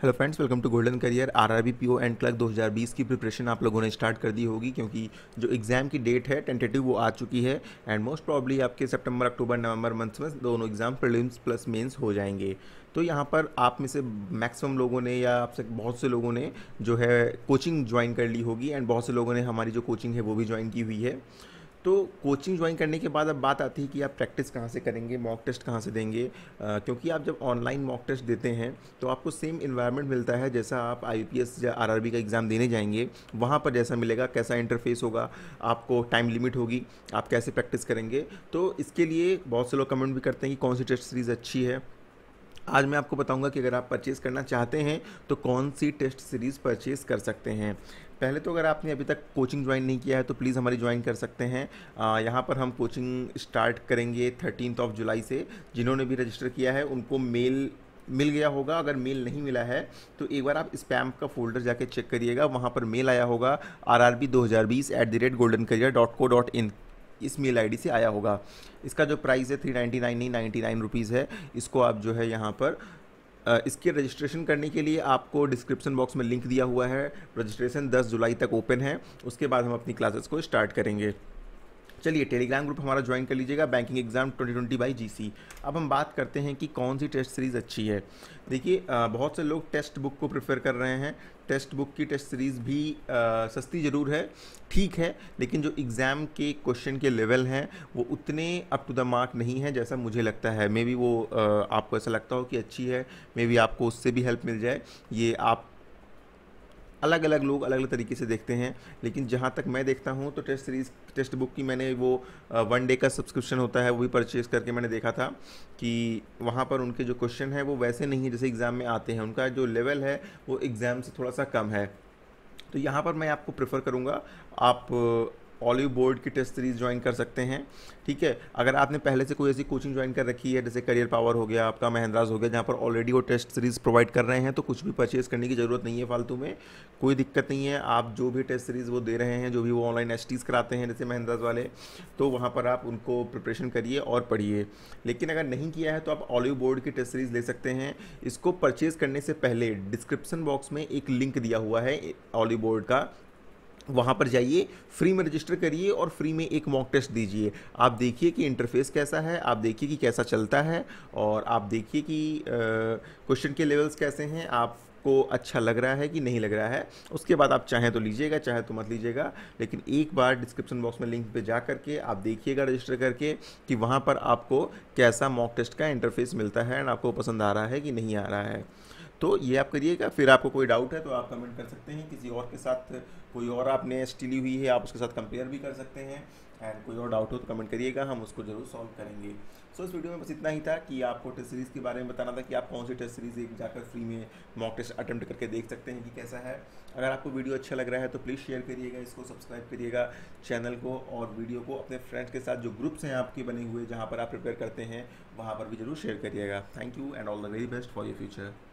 Hello friends, welcome to golden career. RRB PO and clerk 2020 की preparation आप लोगों ने स्टार्ट कर दी होगी, क्योंकि जो एग्ज़ाम की डेट है टेंटेटिव वो आ चुकी है एंड मोस्ट प्रॉब्ली आपके सितंबर, अक्टूबर, नवंबर मंथ्स में दोनों एग्ज़ाम प्रीलिम्स प्लस मेंस हो जाएंगे। तो यहाँ पर आप में से मैक्सिमम लोगों ने या आपसे बहुत से लोगों ने जो है कोचिंग ज्वाइन कर ली होगी एंड बहुत से लोगों ने हमारी जो कोचिंग है वो भी ज्वाइन की हुई है। तो कोचिंग ज्वाइन करने के बाद अब बात आती है कि आप प्रैक्टिस कहाँ से करेंगे, मॉक टेस्ट कहाँ से देंगे। क्योंकि आप जब ऑनलाइन मॉक टेस्ट देते हैं तो आपको सेम इन्वायरमेंट मिलता है जैसा आप आईपीएस या आरआरबी का एग्ज़ाम देने जाएंगे, वहाँ पर जैसा मिलेगा, कैसा इंटरफेस होगा, आपको टाइम लिमिट होगी, आप कैसे प्रैक्टिस करेंगे। तो इसके लिए बहुत से लोग कमेंट भी करते हैं कि कौन सी टेस्ट सीरीज़ अच्छी है। आज मैं आपको बताऊंगा कि अगर आप परचेज़ करना चाहते हैं तो कौन सी टेस्ट सीरीज़ परचेज़ कर सकते हैं। पहले तो अगर आपने अभी तक कोचिंग ज्वाइन नहीं किया है तो प्लीज़ हमारी ज्वाइन कर सकते हैं। यहाँ पर हम कोचिंग स्टार्ट करेंगे 13 जुलाई से। जिन्होंने भी रजिस्टर किया है उनको मेल मिल गया होगा। अगर मेल नहीं मिला है तो एक बार आप स्पैम का फोल्डर जाके चेक करिएगा, वहाँ पर मेल आया होगा rrb2020@goldencarier.co.in, इस मेल आईडी से आया होगा। इसका जो प्राइस है 399 नहीं 99 रुपीज़ है। इसको आप जो है यहाँ पर इसके रजिस्ट्रेशन करने के लिए आपको डिस्क्रिप्शन बॉक्स में लिंक दिया हुआ है। रजिस्ट्रेशन 10 जुलाई तक ओपन है, उसके बाद हम अपनी क्लासेस को स्टार्ट करेंगे। चलिए, टेलीग्राम ग्रुप हमारा ज्वाइन कर लीजिएगा, बैंकिंग एग्जाम 2020 बाई जीसी। अब हम बात करते हैं कि कौन सी टेस्ट सीरीज़ अच्छी है। देखिए, बहुत से लोग टेक्स्ट बुक को प्रेफर कर रहे हैं। टेक्स्ट बुक की टेस्ट सीरीज़ भी सस्ती ज़रूर है, ठीक है, लेकिन जो एग्ज़ाम के क्वेश्चन के लेवल हैं वो उतने अप टू द मार्क नहीं है जैसा मुझे लगता है। मे बी वो आपको ऐसा लगता हो कि अच्छी है, मे बी आपको उससे भी हेल्प मिल जाए। ये आप अलग अलग लोग अलग अलग तरीके से देखते हैं, लेकिन जहाँ तक मैं देखता हूँ तो टेस्ट सीरीज़ टेक्स्ट बुक की मैंने वो 1 डे का सब्सक्रिप्शन होता है वो भी परचेज़ करके मैंने देखा था कि वहाँ पर उनके जो क्वेश्चन है वो वैसे नहीं है जैसे एग्ज़ाम में आते हैं। उनका जो लेवल है वो एग्ज़ाम से थोड़ा सा कम है। तो यहाँ पर मैं आपको प्रेफर करूँगा आप ऑलिव बोर्ड की टेस्ट सीरीज़ ज्वाइन कर सकते हैं, ठीक है। अगर आपने पहले से कोई ऐसी कोचिंग ज्वाइन कर रखी है जैसे करियर पावर हो गया, आपका महिंद्राज हो गया, जहाँ पर ऑलरेडी वो टेस्ट सीरीज़ प्रोवाइड कर रहे हैं, तो कुछ भी परचेज़ करने की ज़रूरत नहीं है फालतू में। कोई दिक्कत नहीं है, आप जो भी टेस्ट सीरीज़ वो दे रहे हैं, जो भी वो ऑनलाइन एसटीज़ कराते हैं जैसे महिंद्राज वाले, तो वहाँ पर आप उनको प्रिपरेशन करिए और पढ़िए। लेकिन अगर नहीं किया है तो आप ऑलिव बोर्ड की टेस्ट सीरीज़ ले सकते हैं। इसको परचेज़ करने से पहले डिस्क्रिप्शन बॉक्स में एक लिंक दिया हुआ है ऑलिव बोर्ड का, वहाँ पर जाइए, फ्री में रजिस्टर करिए और फ्री में एक मॉक टेस्ट दीजिए। आप देखिए कि इंटरफेस कैसा है, आप देखिए कि कैसा चलता है, और आप देखिए कि क्वेश्चन के लेवल्स कैसे हैं, आपको अच्छा लग रहा है कि नहीं लग रहा है। उसके बाद आप चाहें तो लीजिएगा, चाहे तो मत लीजिएगा। लेकिन एक बार डिस्क्रिप्शन बॉक्स में लिंक पे जा करके आप देखिएगा रजिस्टर करके कि वहाँ पर आपको कैसा मॉक टेस्ट का इंटरफेस मिलता है एंड आपको पसंद आ रहा है कि नहीं आ रहा है। तो ये आप करिएगा। फिर आपको कोई डाउट है तो आप कमेंट कर सकते हैं। किसी और के साथ कोई और आपने एसटी ली हुई है, आप उसके साथ कंपेयर भी कर सकते हैं। एंड कोई और डाउट हो तो कमेंट करिएगा, हम उसको जरूर सॉल्व करेंगे। सो इस वीडियो में बस इतना ही था कि आपको टेस्ट सीरीज़ के बारे में बताना था कि आप कौन सी टेस्ट सीरीज़ एक जाकर फ्री में मॉक टेस्ट अटेम्प्ट करके देख सकते हैं कि कैसा है। अगर आपको वीडियो अच्छा लग रहा है तो प्लीज़ शेयर करिएगा, इसको सब्सक्राइब करिएगा चैनल को, और वीडियो को अपने फ्रेंड्स के साथ जो ग्रुप्स हैं आपके बने हुए जहाँ पर आप प्रिपेयर करते हैं वहाँ पर भी जरूर शेयर करिएगा। Thank you and all the very best for your future.